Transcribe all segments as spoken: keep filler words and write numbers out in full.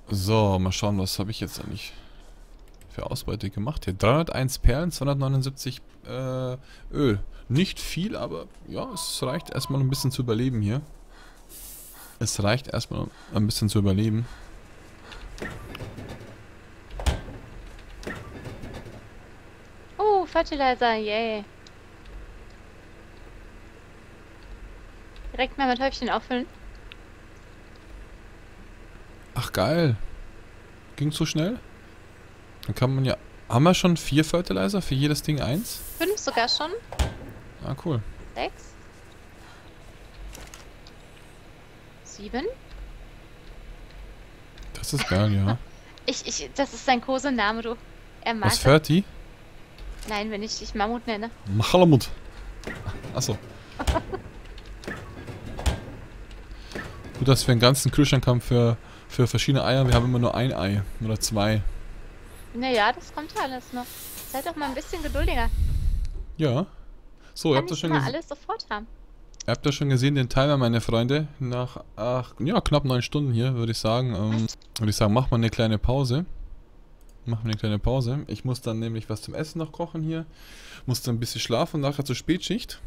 So, mal schauen, was habe ich jetzt eigentlich für Ausbeute gemacht hier. dreihunderteins Perlen, zweihundertneunundsiebzig äh, Öl. Nicht viel, aber ja, es reicht erstmal ein bisschen zu überleben hier. Es reicht erstmal ein bisschen zu überleben. Oh, Fertilizer, yay. Direkt mal mit Häufchen auffüllen. Ach geil. Ging so schnell? Dann kann man ja... Haben wir schon vier Fertilizer? Für jedes Ding eins? Fünf sogar schon. Ah, cool. Sechs. Sieben. Das ist geil, ja. Ich, ich, das ist sein Kosename, du. Er mag Was, das. Ferti? Nein, wenn ich dich Mammut nenne. Machalamut. Achso. Gut, dass wir einen ganzen Kühlschrank haben für, für verschiedene Eier. Wir haben immer nur ein Ei. Oder zwei. Naja, das kommt ja alles noch. Seid doch mal ein bisschen geduldiger. Ja. So, ihr Kann habt das nicht schon immer gesehen. alles sofort haben. Ihr habt ja schon gesehen, den Timer, meine Freunde. Nach ach, ja, knapp neun Stunden hier, würde ich sagen. Ähm, würde ich sagen, machen wir eine kleine Pause. Machen wir eine kleine Pause. Ich muss dann nämlich was zum Essen noch kochen hier. Muss dann ein bisschen schlafen, nachher zur Spätschicht.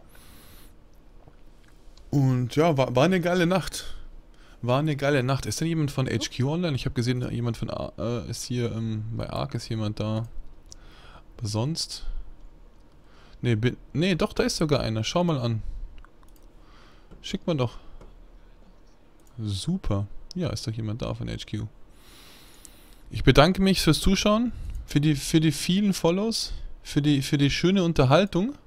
Und ja, war, war eine geile Nacht. War eine geile Nacht. Ist denn jemand von H Q online? Ich habe gesehen, jemand von A äh, ist hier, ähm, bei Ark ist jemand da. Aber sonst? Nee, bin, nee, doch, da ist sogar einer. Schau mal an. Schickt man doch. Super. Ja, ist doch jemand da von H Q. Ich bedanke mich fürs Zuschauen, für die, für die vielen Follows, für die, für die schöne Unterhaltung.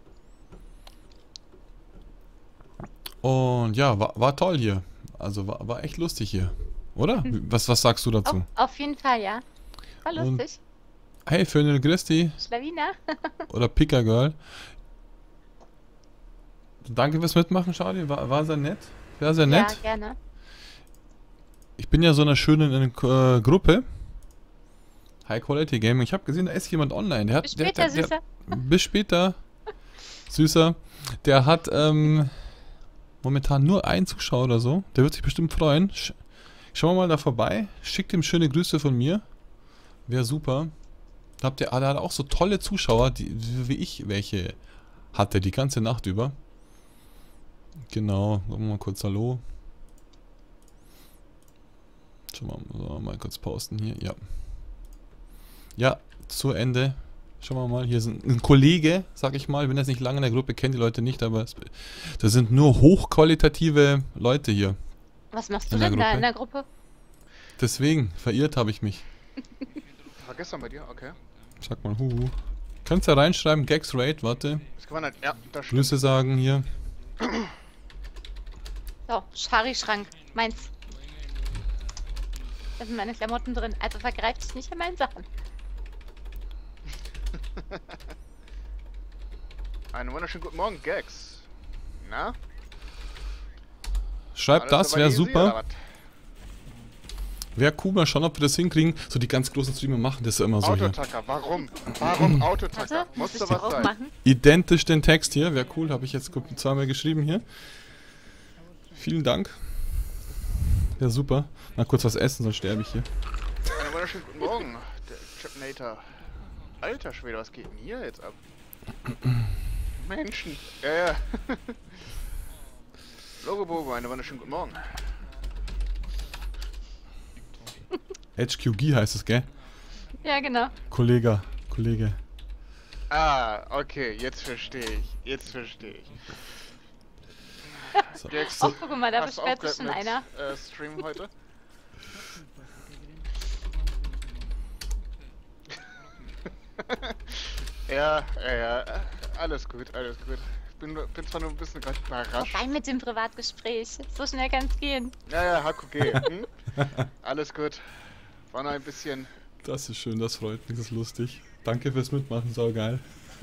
Und ja, war, war toll hier. Also war, war echt lustig hier. Oder? Was, was sagst du dazu? Auf, auf jeden Fall, ja. War Und- lustig. Hey, Fönel Christi Schlawiner. oder Pika Girl. Danke fürs Mitmachen, Charlie. War, war sehr nett. War sehr nett. Ja, gerne. Ich bin ja so einer schönen äh, Gruppe. High Quality Gaming. Ich habe gesehen, da ist jemand online. Der hat, Bis der, später, der, der, Süßer. Bis später. Süßer. Der hat ähm, momentan nur einen Zuschauer oder so. Der wird sich bestimmt freuen. Sch Schauen wir mal da vorbei. Schickt ihm schöne Grüße von mir. Wäre super. Da habt ihr, ah, der hat auch so tolle Zuschauer, die, wie ich welche hatte, die ganze Nacht über. Genau. Sagen wir mal kurz Hallo. Schauen wir mal, mal kurz posten hier. Ja. Ja, zu Ende. Schauen wir mal, hier ist ein, ein Kollege, sag ich mal. Ich bin jetzt nicht lange in der Gruppe, kenne die Leute nicht, aber es, das sind nur hochqualitative Leute hier. Was machst du In der denn da Gruppe? in der Gruppe? Deswegen, verirrt habe ich mich. War gestern bei dir? Okay. Sag mal, huhu. Kannst ja reinschreiben, Gags Raid, warte. Ist gewandert. Ja, da stimmt. Grüße sagen hier. So, Schari-Schrank. Meins. Da sind meine Klamotten drin. Also vergreif dich nicht an meinen Sachen. Einen wunderschönen guten Morgen, Gags. Na? Schreibt Alles das, wäre soweit easy, oder super. was? Wäre cool, mal schauen, ob wir das hinkriegen. So die ganz großen Streamer machen das ja immer so hier. Autotacker, warum? Warum Autotacker? Warte, muss Musste ich was drauf sein. machen? Identisch den Text hier, wäre cool, habe ich jetzt zweimal geschrieben hier. Vielen Dank. Ja, super. Mal kurz was essen, sonst sterbe ich hier. Einen wunderschönen guten Morgen, der Chipnator. Alter Schwede, was geht denn hier jetzt ab? Menschen. Ja, ja. Logobogo, einen wunderschönen guten Morgen. H Q G heißt es, gell? Ja, genau. Kollege, Kollege. Ah, okay, jetzt verstehe ich. Jetzt verstehe ich. So. Gags, Oh, guck mal, da hast du beschwert sich aufgehört schon mit, einer. Äh, Stream heute? ja, ja, ja. Alles gut, alles gut. Ich bin, nur- bin zwar nur ein bisschen gerade überrascht. Rein mit dem Privatgespräch. So schnell kann's gehen. Ja, ja, H Q G. Hm? Alles gut. War noch ein bisschen. Das ist schön, das freut mich, das ist lustig. Danke fürs Mitmachen, saugeil.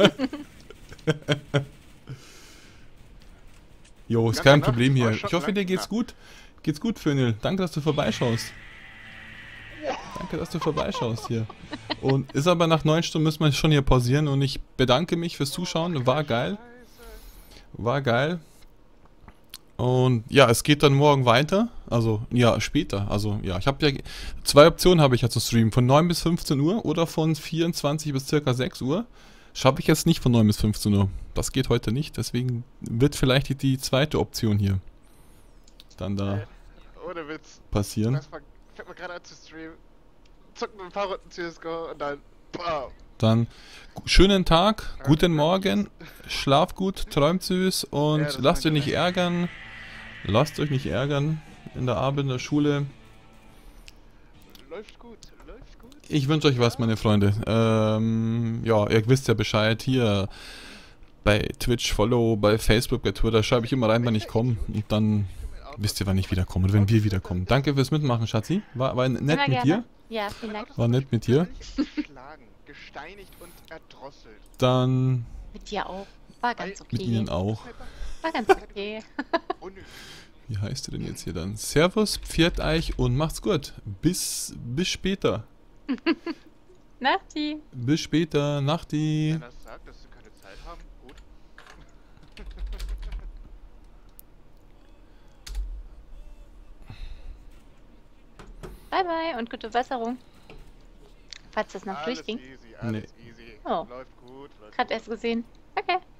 Jo, ist Ja, kein danach, Problem hier. war schon Ich hoffe, dir lang, geht's ja. gut. Geht's gut, Fönel. Danke, dass du vorbeischaust. Danke, dass du vorbeischaust hier. Und ist aber nach neun Stunden müssen wir schon hier pausieren und ich bedanke mich fürs Zuschauen. War geil. War geil. Und ja, es geht dann morgen weiter. Also, ja, später. Also, ja, ich habe ja zwei Optionen habe ich ja zu streamen. Von neun bis fünfzehn Uhr oder von vierundzwanzig bis circa sechs Uhr. Schaffe ich jetzt nicht von neun bis fünfzehn Uhr. Das geht heute nicht, deswegen wird vielleicht die, die zweite Option hier dann da Äh, ohne Witz. passieren. Das fängt mal gerade an zu streamen. Zuckt mit ein paar Runden C S G O und dann. Bam. Dann gu- schönen Tag, guten Morgen, schlaf gut, träumt süß und Ja, das lasst euch meinte nicht ich. ärgern. Lasst euch nicht ärgern in der Arbeit, in der Schule. Läuft gut, läuft gut. Ich wünsche euch was, meine Freunde. Ähm, ja, ihr wisst ja Bescheid. Hier bei Twitch Follow, bei Facebook, bei Twitter schreibe ich immer rein, wann ich komme. Und dann wisst ihr, wann ich wiederkomme oder wenn wir wiederkommen. Danke fürs Mitmachen, Schatzi. War, war nett Immer mit gerne. dir. Ja, vielen Dank. War nett mit dir. Geschlagen, gesteinigt und erdrosselt. Dann Mit dir auch. War ganz mit okay. Ihnen auch. War ganz okay. Unnötig. Wie heißt du denn jetzt hier dann? Servus, pfiat euch und macht's gut. Bis, bis später. Nachti. Bis später. Nachti. Wenn er das sagt, dass sie keine Zeit haben, gut. Bye bye und gute Besserung. Falls das noch Alles durchging. easy, alles easy. Oh. Läuft gut, läuft Gerade gut. erst gesehen. Okay.